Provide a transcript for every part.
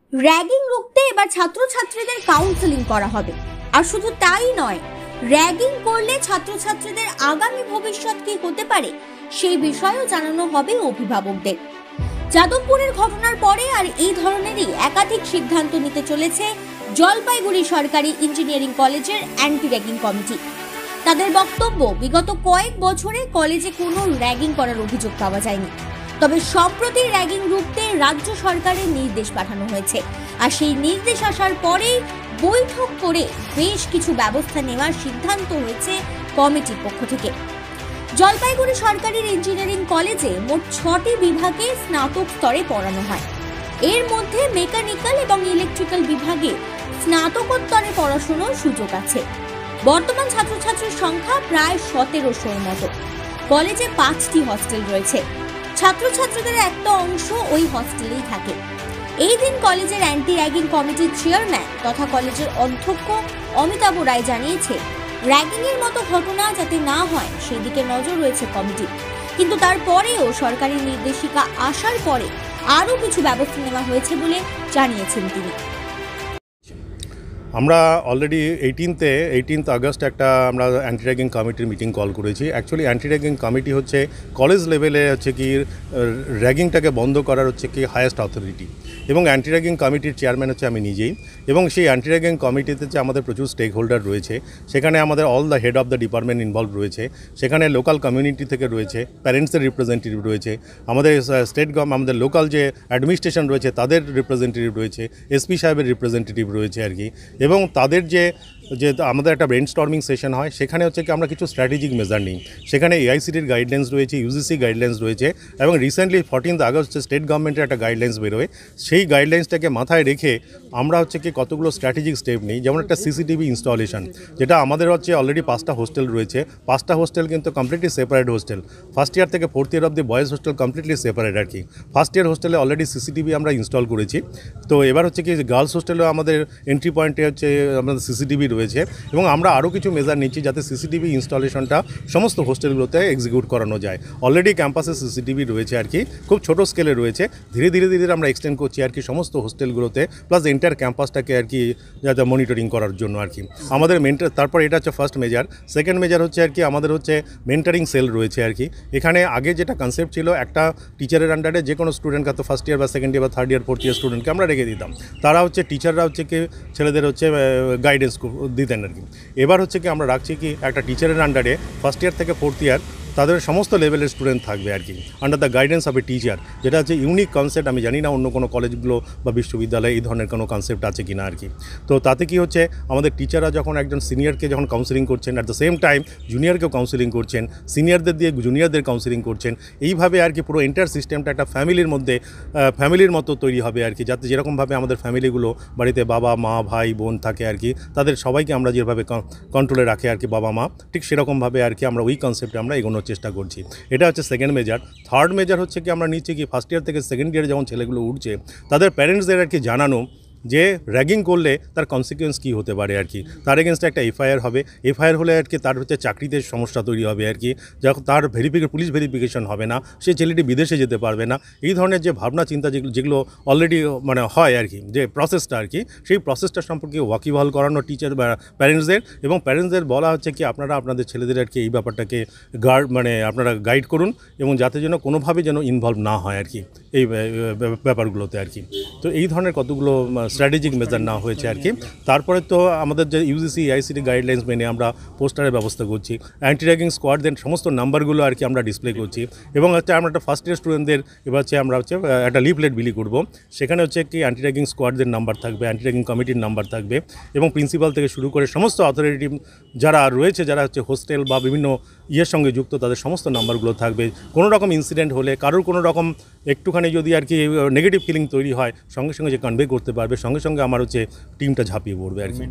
Ragging রুখতে এবার ছাত্রছাত্রীদের কাউন্সেলিং করা হবে। আর শুধু তাই নয়, র্যাগিং করলে ছাত্রছাত্রীদের আগামী ভবিষ্যৎ কি হতে পারে সেই বিষয়েও জানানো হবে অভিভাবকদের। যাদবপুরের ঘটনার পরে আর এই ধরনেরই একাধিক সিদ্ধান্ত নিতে চলেছে জলপাইগুড়ি সরকারি ইঞ্জিনিয়ারিং কলেজের অ্যান্টি র্যাগিং কমিটি। তাদের বক্তব্য, বিগত কয়েক বছরে কলেজে কোনো র্যাগিং করার অভিযোগ পাওয়া যায়নি, তবে সম্প্রতি র্যাগিং রুখতে রাজ্য সরকারের নির্দেশ পাঠানো হয়েছে। আর সেই নির্দেশ আসার পরেই বৈঠক করে বেশ কিছু ব্যবস্থা নেওয়ার সিদ্ধান্ত হয়েছে কমিটির পক্ষ থেকে। জলপাইগুড়ি সরকারি ইঞ্জিনিয়ারিং কলেজে মোট 6টি বিভাগে স্নাতক স্তরে পড়ানো হয়। এর মধ্যে মেকানিক্যাল এবং ইলেকট্রিক্যাল বিভাগে স্নাতকোত্তরে পড়াশোনার সুযোগ আছে। বর্তমান ছাত্রছাত্রীর সংখ্যা প্রায় 1700-র মতো। কলেজে 5টি হস্টেল রয়েছে। ছাত্রছাত্রীদের একটা অংশ ওই হস্টেলেই থাকে। এই দিন কলেজের অ্যান্টি র্যাগিং কমিটির চেয়ারম্যান তথা কলেজের অধ্যক্ষ অমিতাভ রায় জানিয়েছে, র্যাগিং এর মতো ঘটনা যাতে না হয় সেই দিকে নজর রয়েছে কমিটির। কিন্তু তারপরেও সরকারি নির্দেশিকা আসার পরে আরও কিছু ব্যবস্থা নেওয়া হয়েছে বলে জানিয়েছেন তিনি। আমরা অলরেডি 18 আগস্ট একটা আমরা অ্যান্টি র্যাগিং কমিটির মিটিং কল করেছি। অ্যাকচুয়ালি অ্যান্টি র্যাগিং কমিটি হচ্ছে কলেজ লেভেলে হচ্ছে কি র্যাগিংটাকে বন্ধ করার হচ্ছে কি হায়েস্ট অথরিটি, এবং অ্যান্টি র্যাগিং কমিটির চেয়ারম্যান হচ্ছে আমি নিজেই। এবং সেই অ্যান্টি র্যাগিং কমিটিতে যে আমাদের প্রচুর স্টেক হোল্ডার রয়েছে, সেখানে আমাদের all the head of the department involve রয়েছে। সেখানে লোকাল কমিউনিটি থেকে রয়েছে, প্যারেন্টসের রিপ্রেজেন্টেটিভ রয়েছে, আমাদের আমাদের লোকাল যে অ্যাডমিনিস্ট্রেশন রয়েছে তাদের রিপ্রেজেন্টেটিভ রয়েছে, এসপি সাহেবের রিপ্রেজেন্টেটিভ রয়েছে আর কি। এবং তাদের যে আমাদের একটা ব্রেন স্টর্মিং সেশন হয়, সেখানে হচ্ছে কি আমরা কিছু স্ট্র্যাটেজিক মেজার নিই। সেখানে এআইসিটির গাইডলাইন্স রয়েছে, ইউজিসি গাইডলাইন্স রয়েছে, এবং রিসেন্টলি 14 আগস্ট স্টেট গভর্নমেন্টের একটা গাইডলাইন্স বেরোয়। সেই গাইডলাইন্সটাকে মাথায় রেখে আমরা হচ্ছে কি কতগুলো স্ট্র্যাটেজিক স্টেপ নিই। যেমন একটা সিসিটিভি ইনস্টলেশন, যেটা আমাদের হচ্ছে অলরেডি 5টা হোস্টেল রয়েছে। 5টা হোস্টেল কিন্তু completely separate hostel. First year থেকে 4th ইয়ার অব্দি বয়েজ হোস্টেল কমপ্লিটলি সেপারেট আর কি। ফার্স্ট ইয়ার হোস্টেলে অলরেডি সিসিটিভি আমরা ইনস্টল করেছি। তো এবার হচ্ছে কি গার্লস হোস্টেলেও আমাদের এন্ট্রি পয়েন্টে হচ্ছে আমাদের সিসিটিভি রয়েছে, এবং আমরা আরও কিছু মেজার নিচ্ছি যাতে সিসিটিভি ইনস্টলেশনটা সমস্ত হোস্টেলগুলোতে এক্সিকিউট করানো যায়। অলরেডি ক্যাম্পাসে সিসিটিভি রয়েছে আর কি, খুব ছোট স্কেলে রয়েছে। ধীরে ধীরে আমরা এক্সটেন্ড করছি আর কি সমস্ত হোস্টেলগুলোতে, প্লাস এন্টায়ার ক্যাম্পাসটাকে আর কি যাতে মনিটরিং করার জন্য আর কি আমাদের তারপর এটা হচ্ছে ফার্স্ট মেজার। সেকেন্ড মেজার হচ্ছে আর কি আমাদের হচ্ছে মেন্টারিং সেল রয়েছে আর কি। এখানে আগে যেটা কনসেপ্ট ছিল, একটা টিচারের আন্ডারে যে কোনো স্টুডেন্টকে, তো ফার্স্ট ইয়ার বা সেকেন্ড ইয়ার বা থার্ড ইয়ার 4th ইয়ার স্টুডেন্টকে আমরা রেখে দিতাম। তারা হচ্ছে টিচাররা হচ্ছে কি ছেলেদের হচ্ছে গাইডেন্স দিতেন আর কি। এবার হচ্ছে কি আমরা রাখছি কি একটা টিচারের আন্ডারে ফার্স্ট ইয়ার থেকে 4th ইয়ার তাদের সমস্ত লেভেলের স্টুডেন্ট থাকবে আর কি, under the guidance of a teacher. যেটা হচ্ছে ইউনিক কনসেপ্ট। আমি জানি না অন্য কোনো কলেজগুলো বা বিশ্ববিদ্যালয়ে এই ধরনের কোনো কনসেপ্ট আছে কিনা আর কি। তো তাতে কি হচ্ছে, আমাদের টিচাররা যখন একজন সিনিয়রকে যখন কাউন্সিলিং করছেন, অ্যাট দ্য সেম টাইম জুনিয়রকেও কাউন্সিলিং করছেন, সিনিয়রদের দিয়ে জুনিয়রদের কাউন্সিলিং করছেন। এইভাবে আর কি পুরো এন্টায়ার সিস্টেমটা একটা ফ্যামিলির মধ্যে ফ্যামিলির মতো তৈরি হবে আর কি, যাতে যেরকমভাবে আমাদের ফ্যামিলিগুলো বাড়িতে বাবা মা ভাই বোন থাকে আর কি, তাদের সবাইকে আমরা যেভাবে কন্ট্রোলে রাখে আর কি বাবা মা, ঠিক সেরকমভাবে আর কি আমরা ওই কনসেপ্টে আমরা এগোনোর চেষ্টা করছি। এটা হচ্ছে সেকেন্ড মেজার। থার্ড মেজার হচ্ছে কি আমরা নিচ্ছি কি ফার্স্ট ইয়ার থেকে সেকেন্ড ইয়ারে যখন ছেলেগুলো উঠছে, তাদের প্যারেন্টসদের আর কি জানানো যে র্যাগিং করলে তার কনসিকুয়েন্স কী হতে পারে আর কি। তার এগেনস্টে একটা এফআইআর হবে। এফআইআর হলে আর কি তার হচ্ছে চাকরিতে সমস্যা তৈরি হবে আর কি, যখন তার পুলিশ ভেরিফিকেশন হবে না, সে ছেলেটি বিদেশে যেতে পারবে না। এই ধরনের যে ভাবনা চিন্তা যেগুলো অলরেডি মানে হয় আর কি, যে প্রসেসটা আর কি, সেই প্রসেসটা সম্পর্কে ওয়াকিবহাল করানো টিচার বা প্যারেন্টসদের, এবং প্যারেন্টসদের বলা হচ্ছে কি আপনারা আপনাদের ছেলেদের আর কি এই ব্যাপারটাকে আপনারা গাইড করুন, এবং যাতে যেন কোনোভাবে যেন ইনভলভ না হয় আর কি এই ব্যাপারগুলোতে আর কি। তো এই ধরনের কতগুলো স্ট্র্যাটেজিক মেজার নেওয়া হয়েছে আর কি। তারপরে তো আমাদের যে ইউজিসি আইসিটি গাইডলাইন্স মেনে আমরা পোস্টারের ব্যবস্থা করছি। অ্যান্টি র্যাগিং স্কোয়াডদের সমস্ত নাম্বারগুলো আর কি আমরা ডিসপ্লে করছি, এবং হচ্ছে আমরা একটা ফার্স্ট ইয়ার স্টুডেন্টদের এবার হচ্ছে আমরা হচ্ছে একটা লিফলেট বিলি করব। সেখানে হচ্ছে কি অ্যান্টি র্যাগিং স্কোয়াডদের নাম্বার থাকবে, অ্যান্টি র্যাগিং কমিটির নাম্বার থাকবে, এবং প্রিন্সিপাল থেকে শুরু করে সমস্ত অথরিটি যারা রয়েছে, যারা হচ্ছে হোস্টেল বা বিভিন্ন ইয়ের সঙ্গে যুক্ত, তাদের সমস্ত নাম্বারগুলো থাকবে। কোনো রকম ইনসিডেন্ট হলে, কারোর কোনো রকম একটুখানি যদি আর কি নেগেটিভ ফিলিং তৈরি হয়, সঙ্গে সঙ্গে যে কনভে করতে পারবে, সঙ্গে সঙ্গে আমার হচ্ছে টিমটা ঝাঁপিয়ে পড়বে আর কি।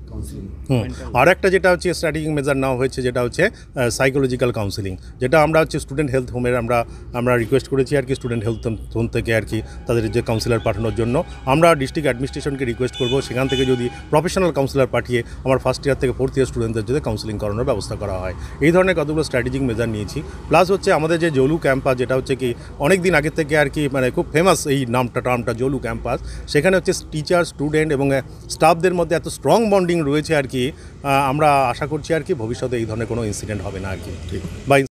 আর একটা যেটা হচ্ছে স্ট্র্যাটেজিক মেজার নেওয়া হয়েছে, যেটা হচ্ছে সাইকোলজিক্যাল কাউন্সিলিং, যেটা আমরা হচ্ছে স্টুডেন্ট হেলথ হোমের আমরা রিকোয়েস্ট করেছি আর কি, স্টুডেন্ট হেলথ হোম থেকে আর কি তাদের যে কাউন্সিলর পাঠানোর জন্য আমরা ডিস্ট্রিক্ট অ্যাডমিনিস্ট্রেশনকে রিকোয়েস্ট করবো, সেখান থেকে যদি প্রফেশনাল কাউন্সিলর পাঠিয়ে আমার ফার্স্ট ইয়ার থেকে 4th ইয়ার স্টুডেন্টদের যদি কাউন্সিলিং করানোর ব্যবস্থা করা হয়। এই ধরনের কতগুলো কতগুলো স্ট্র্যাটেজিক মেজার নিয়েছি। প্লাস হচ্ছে আমাদের যে জলু ক্যাম্পাস, যেটা হচ্ছে কি অনেক দিন আগে থেকে আর কি মানে খুব ফেমাস এই টার্মটা জলু ক্যাম্পাস, সেখানে হচ্ছে টিচার, স্টুডেন্ট এবং স্টাফদের মধ্যে এত স্ট্রং বন্ডিং রয়েছে আর কি। আমরা আশা করছি আর কি ভবিষ্যতে এই ধরনের কোনো ইনসিডেন্ট হবে না আর কি, বা